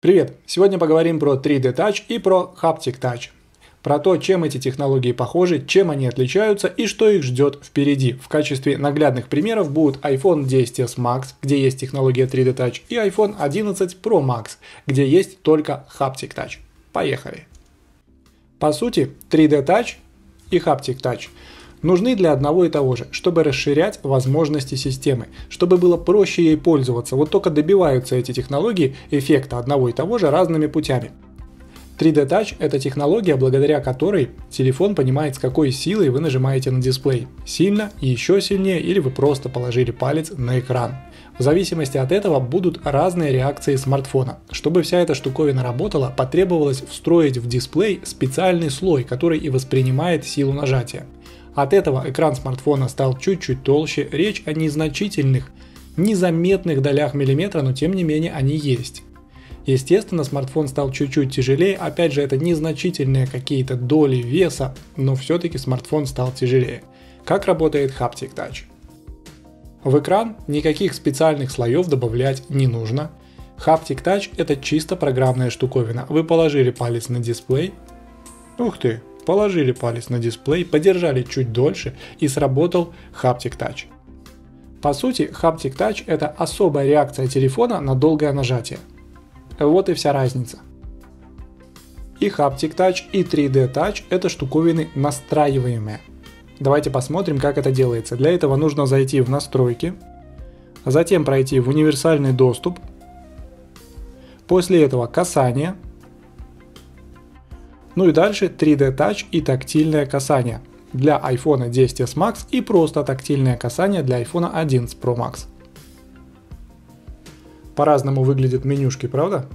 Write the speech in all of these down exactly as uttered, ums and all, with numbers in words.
Привет! Сегодня поговорим про три дэ Touch и про Haptic Touch. Про то, чем эти технологии похожи, чем они отличаются и что их ждет впереди. В качестве наглядных примеров будут iPhone десять эс Max, где есть технология три дэ Touch, и iPhone одиннадцать Pro Max, где есть только Haptic Touch. Поехали! По сути, три дэ Touch и Haptic Touch нужны для одного и того же, чтобы расширять возможности системы, чтобы было проще ей пользоваться. Вот только добиваются эти технологии эффекта одного и того же разными путями. три дэ Touch – это технология, благодаря которой телефон понимает, с какой силой вы нажимаете на дисплей. Сильно, еще сильнее или вы просто положили палец на экран. В зависимости от этого будут разные реакции смартфона. Чтобы вся эта штуковина работала, потребовалось встроить в дисплей специальный слой, который и воспринимает силу нажатия. От этого экран смартфона стал чуть-чуть толще, речь о незначительных, незаметных долях миллиметра, но тем не менее они есть. Естественно, смартфон стал чуть-чуть тяжелее, опять же это незначительные какие-то доли веса, но все-таки смартфон стал тяжелее. Как работает Haptic Touch? В экран никаких специальных слоев добавлять не нужно. Haptic Touch это чисто программная штуковина. Вы положили палец на дисплей. Ух ты! Положили палец на дисплей, подержали чуть дольше и сработал Haptic Touch. По сути, Haptic Touch это особая реакция телефона на долгое нажатие. Вот и вся разница. И Haptic Touch, и три дэ Touch это штуковины настраиваемые. Давайте посмотрим, как это делается. Для этого нужно зайти в настройки, затем пройти в универсальный доступ, после этого касание. Ну и дальше три дэ Touch и тактильное касание для iPhone десять эс Max и просто тактильное касание для iPhone одиннадцать Pro Max. По-разному выглядят менюшки, правда?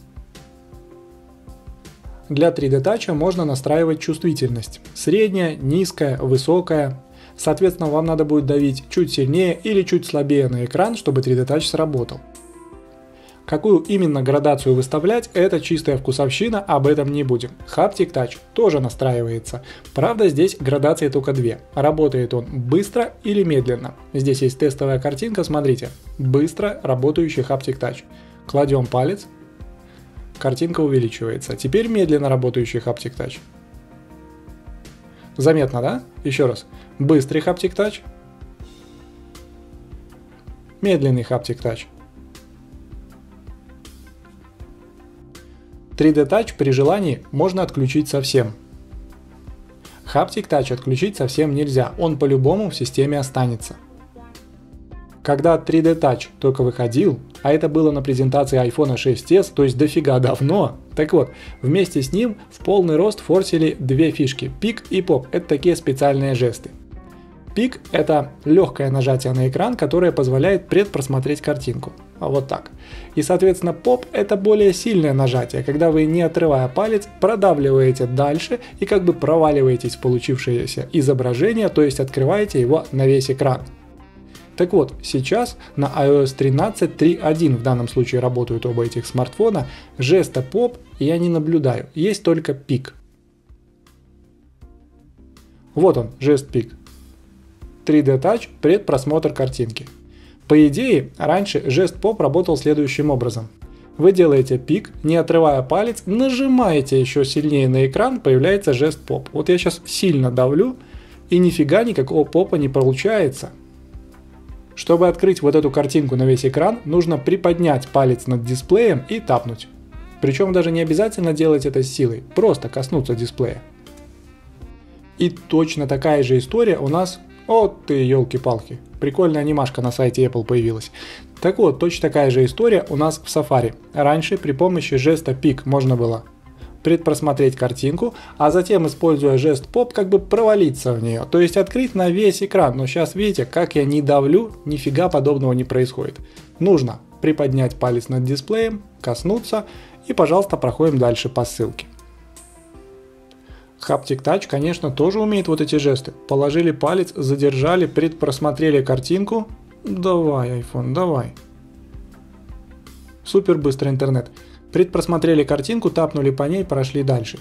Для три дэ Touch можно настраивать чувствительность. Средняя, низкая, высокая. Соответственно, вам надо будет давить чуть сильнее или чуть слабее на экран, чтобы три дэ Touch сработал. Какую именно градацию выставлять, это чистая вкусовщина, об этом не будем. Haptic Touch тоже настраивается. Правда, здесь градации только две. Работает он быстро или медленно. Здесь есть тестовая картинка, смотрите. Быстро работающий Haptic Touch. Кладем палец, картинка увеличивается. Теперь медленно работающий Haptic Touch. Заметно, да? Еще раз. Быстрый Haptic Touch. Медленный Haptic Touch. три дэ Touch при желании можно отключить совсем. Haptic Touch отключить совсем нельзя, он по-любому в системе останется. Когда три дэ Touch только выходил, а это было на презентации iPhone шесть эс, то есть дофига давно, так вот, вместе с ним в полный рост форсили две фишки – пик и поп, это такие специальные жесты. Пик – это легкое нажатие на экран, которое позволяет предпросмотреть картинку. А вот так. И, соответственно, поп – это более сильное нажатие, когда вы, не отрывая палец, продавливаете дальше и как бы проваливаетесь в получившееся изображение, то есть открываете его на весь экран. Так вот, сейчас на iOS тринадцать точка три точка один в данном случае работают оба этих смартфона, жеста поп я не наблюдаю, есть только пик. Вот он, жест пик. три дэ Touch предпросмотр картинки. По идее, раньше жест поп работал следующим образом. Вы делаете пик, не отрывая палец, нажимаете еще сильнее на экран, появляется жест поп. Вот я сейчас сильно давлю, и нифига никакого попа не получается. Чтобы открыть вот эту картинку на весь экран, нужно приподнять палец над дисплеем и тапнуть. Причем даже не обязательно делать это с силой, просто коснуться дисплея. И точно такая же история у нас... Вот ты, елки-палки. Прикольная анимашка на сайте Apple появилась. Так вот, точно такая же история у нас в Safari. Раньше при помощи жеста пик можно было предпросмотреть картинку, а затем, используя жест поп, как бы провалиться в нее. То есть открыть на весь экран. Но сейчас видите, как я не давлю, нифига подобного не происходит. Нужно приподнять палец над дисплеем, коснуться и, пожалуйста, проходим дальше по ссылке. Haptic Touch, конечно, тоже умеет вот эти жесты. Положили палец, задержали, предпросмотрели картинку. Давай, iPhone, давай. Супер быстрый интернет. Предпросмотрели картинку, тапнули по ней, прошли дальше.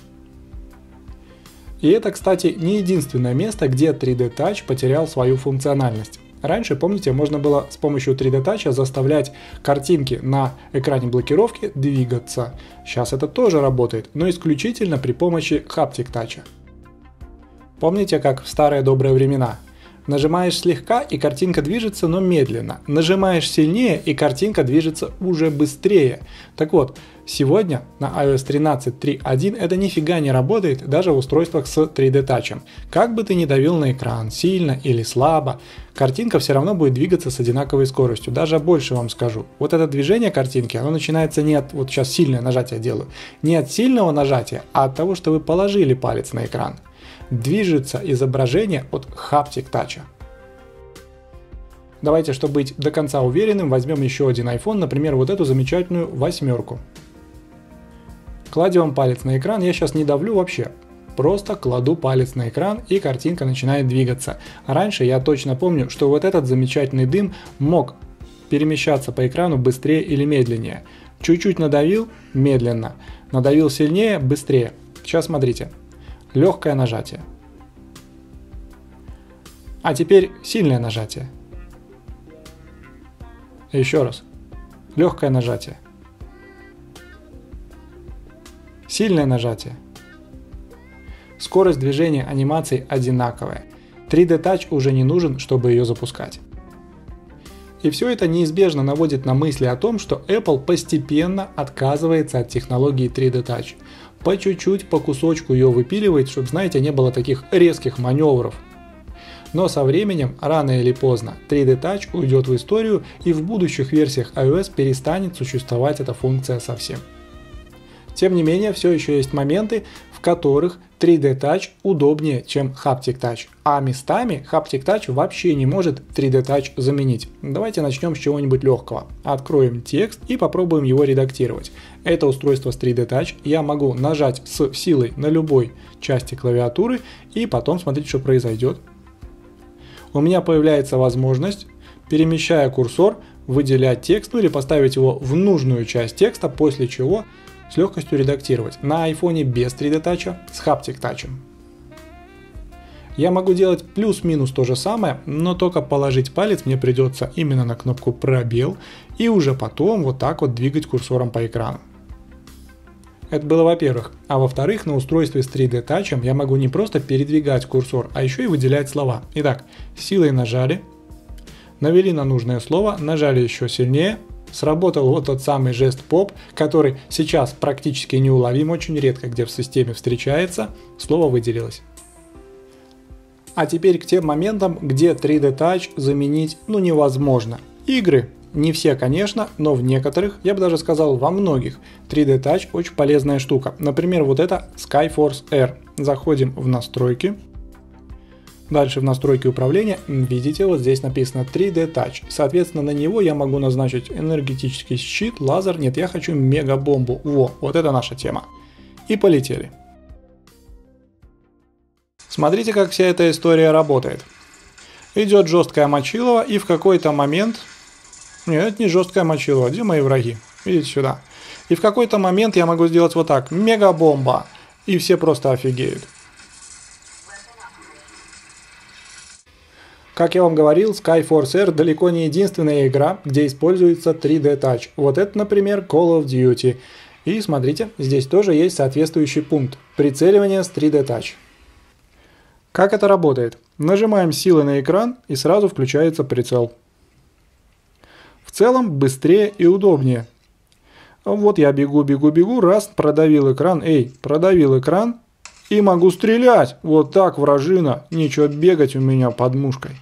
И это, кстати, не единственное место, где три дэ Touch потерял свою функциональность. Раньше, помните, можно было с помощью три дэ Touch заставлять картинки на экране блокировки двигаться. Сейчас это тоже работает, но исключительно при помощи Haptic Touch. Помните, как в старые добрые времена? Нажимаешь слегка, и картинка движется, но медленно. Нажимаешь сильнее, и картинка движется уже быстрее. Так вот, сегодня на ай о эс тринадцать точка три точка один это нифига не работает даже в устройствах с три дэ Touch. Как бы ты ни давил на экран, сильно или слабо, картинка все равно будет двигаться с одинаковой скоростью. Даже больше вам скажу. Вот это движение картинки, оно начинается не от, вот сейчас сильное нажатие делаю, не от сильного нажатия, а от того, что вы положили палец на экран. Движется изображение от Haptic Touch. Давайте, чтобы быть до конца уверенным, возьмем еще один iPhone, например, вот эту замечательную восьмерку. Кладем палец на экран, я сейчас не давлю вообще, просто кладу палец на экран, и картинка начинает двигаться. Раньше я точно помню, что вот этот замечательный дым мог перемещаться по экрану быстрее или медленнее. Чуть-чуть надавил – медленно, надавил сильнее – быстрее. Сейчас смотрите. Легкое нажатие. А теперь сильное нажатие. Еще раз. Легкое нажатие. Сильное нажатие. Скорость движения анимации одинаковая. три дэ Touch уже не нужен, чтобы ее запускать. И все это неизбежно наводит на мысли о том, что Apple постепенно отказывается от технологии три дэ Touch. По чуть-чуть, по кусочку ее выпиливает, чтобы, знаете, не было таких резких маневров. Но со временем, рано или поздно, три дэ Touch уйдет в историю, и в будущих версиях iOS перестанет существовать эта функция совсем. Тем не менее, все еще есть моменты, в которых три дэ Touch удобнее, чем Haptic Touch, а местами Haptic Touch вообще не может три дэ Touch заменить. Давайте начнем с чего-нибудь легкого. Откроем текст и попробуем его редактировать. Это устройство с три дэ Touch, я могу нажать с силой на любой части клавиатуры и потом смотреть, что произойдет. У меня появляется возможность, перемещая курсор, выделять текст, ну или поставить его в нужную часть текста, после чего с легкостью редактировать на iPhone без три дэ Touch с Haptic Touch. Я могу делать плюс-минус то же самое, но только положить палец мне придется именно на кнопку пробел и уже потом вот так вот двигать курсором по экрану. Это было во-первых. А во-вторых, на устройстве с три дэ Touch я могу не просто передвигать курсор, а еще и выделять слова. Итак, силой нажали, навели на нужное слово, нажали еще сильнее. Сработал вот тот самый жест поп, который сейчас практически неуловим, очень редко где в системе встречается, слово выделилось. А теперь к тем моментам, где три дэ Touch заменить ну невозможно. Игры. Не все, конечно, но в некоторых, я бы даже сказал во многих, три дэ Touch очень полезная штука. Например, вот это Skyforce R. Заходим в настройки. Дальше в настройки управления, видите, вот здесь написано три дэ Touch. Соответственно, на него я могу назначить энергетический щит, лазер. Нет, я хочу мегабомбу. Во, вот это наша тема. И полетели. Смотрите, как вся эта история работает. Идет жесткая мочилова, и в какой-то момент... Нет, это не жесткая мочилова, где мои враги? Идите сюда. И в какой-то момент я могу сделать вот так. Мегабомба. И все просто офигеют. Как я вам говорил, Skyforce R далеко не единственная игра, где используется три дэ Touch. Вот это, например, Call of Duty. И смотрите, здесь тоже есть соответствующий пункт. Прицеливание с три дэ Touch. Как это работает? Нажимаем силой на экран, и сразу включается прицел. В целом быстрее и удобнее. Вот я бегу, бегу, бегу, раз, продавил экран, эй, продавил экран. И могу стрелять. Вот так, вражина. Нечего бегать у меня под мушкой.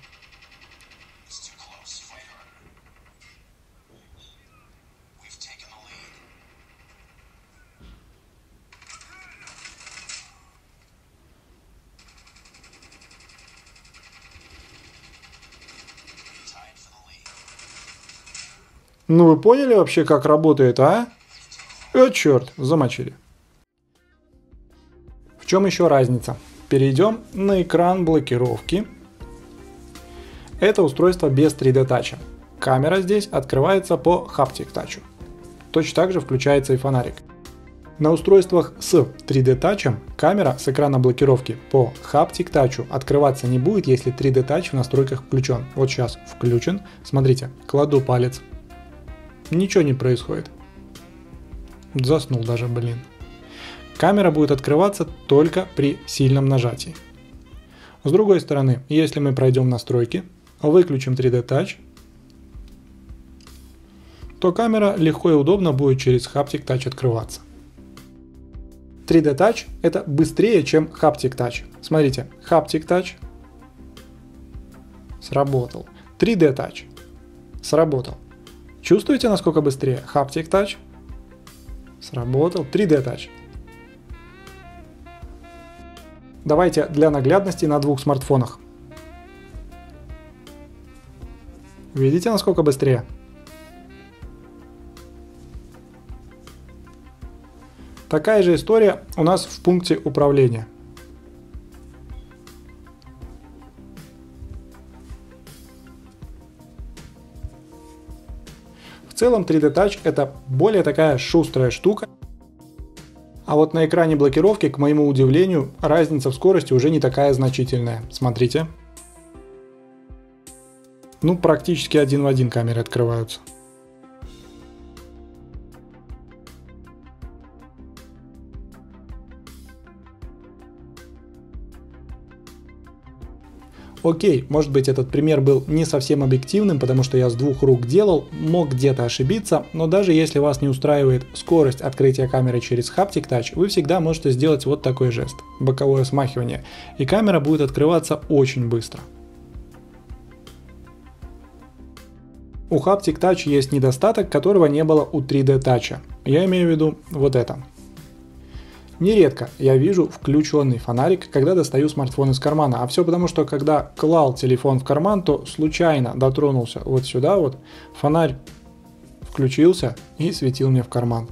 Ну вы поняли вообще, как работает, а? О, черт, замочили. В чем еще разница? Перейдем на экран блокировки. Это устройство без три дэ Touch. Камера здесь открывается по Haptic Touch. Точно так же включается и фонарик. На устройствах с три дэ Touch камера с экрана блокировки по Haptic Touch открываться не будет, если три дэ Touch в настройках включен. Вот сейчас включен. Смотрите, кладу палец. Ничего не происходит. Заснул даже, блин. Камера будет открываться только при сильном нажатии. С другой стороны, если мы пройдем настройки, выключим три дэ Touch, то камера легко и удобно будет через Haptic Touch открываться. три дэ Touch это быстрее, чем Haptic Touch. Смотрите, Haptic Touch сработал. три дэ Touch сработал. Чувствуете, насколько быстрее? Haptic Touch сработал. три дэ Touch. Давайте для наглядности на двух смартфонах. Видите, насколько быстрее? Такая же история у нас в пункте управления. В целом три дэ Touch это более такая шустрая штука. А вот на экране блокировки, к моему удивлению, разница в скорости уже не такая значительная. Смотрите. Ну, практически один в один камеры открываются. Окей, может быть этот пример был не совсем объективным, потому что я с двух рук делал, мог где-то ошибиться, но даже если вас не устраивает скорость открытия камеры через Haptic Touch, вы всегда можете сделать вот такой жест, боковое смахивание, и камера будет открываться очень быстро. У Haptic Touch есть недостаток, которого не было у три дэ Touch. Я имею в виду вот это. Нередко я вижу включенный фонарик, когда достаю смартфон из кармана, а все потому, что когда клал телефон в карман, то случайно дотронулся вот сюда вот, фонарь включился и светил мне в карман.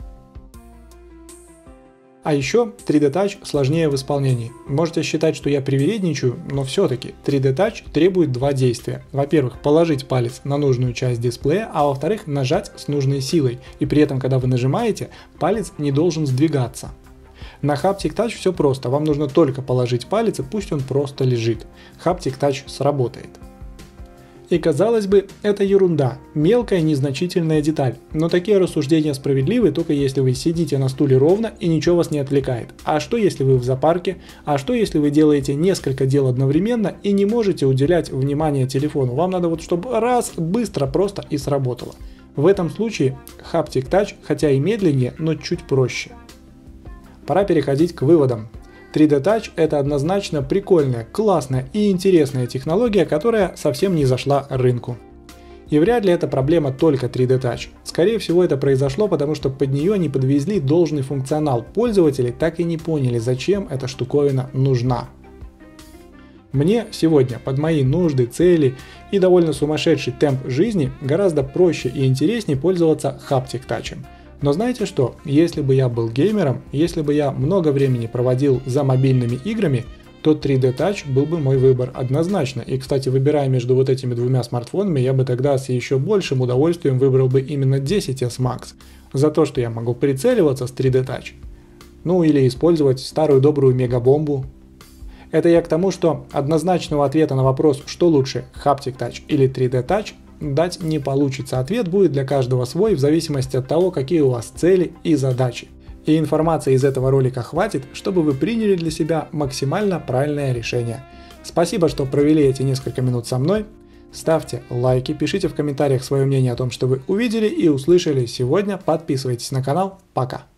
А еще три дэ Touch сложнее в исполнении. Можете считать, что я привередничаю, но все-таки три дэ Touch требует два действия. Во-первых, положить палец на нужную часть дисплея, а во-вторых, нажать с нужной силой. И при этом, когда вы нажимаете, палец не должен сдвигаться. На Haptic Touch все просто, вам нужно только положить палец и пусть он просто лежит. Haptic Touch сработает. И казалось бы, это ерунда, мелкая незначительная деталь, но такие рассуждения справедливы только если вы сидите на стуле ровно и ничего вас не отвлекает. А что если вы в зоопарке? А что если вы делаете несколько дел одновременно и не можете уделять внимание телефону? Вам надо вот чтобы раз, быстро, просто и сработало. В этом случае Haptic Touch, хотя и медленнее, но чуть проще. Пора переходить к выводам. три дэ Touch это однозначно прикольная, классная и интересная технология, которая совсем не зашла рынку. И вряд ли это проблема только три дэ Touch. Скорее всего это произошло, потому что под нее не подвезли должный функционал. Пользователи так и не поняли, зачем эта штуковина нужна. Мне сегодня под мои нужды, цели и довольно сумасшедший темп жизни гораздо проще и интереснее пользоваться Haptic Touch. Но знаете что, если бы я был геймером, если бы я много времени проводил за мобильными играми, то три дэ Touch был бы мой выбор однозначно. И, кстати, выбирая между вот этими двумя смартфонами, я бы тогда с еще большим удовольствием выбрал бы именно десять эс Max, за то, что я могу прицеливаться с три дэ Touch. Ну или использовать старую добрую мегабомбу. Это я к тому, что однозначного ответа на вопрос, что лучше, Haptic Touch или три дэ Touch, дать не получится. Ответ будет для каждого свой в зависимости от того, какие у вас цели и задачи. И информации из этого ролика хватит, чтобы вы приняли для себя максимально правильное решение. Спасибо, что провели эти несколько минут со мной. Ставьте лайки, пишите в комментариях свое мнение о том, что вы увидели и услышали сегодня. Подписывайтесь на канал. Пока!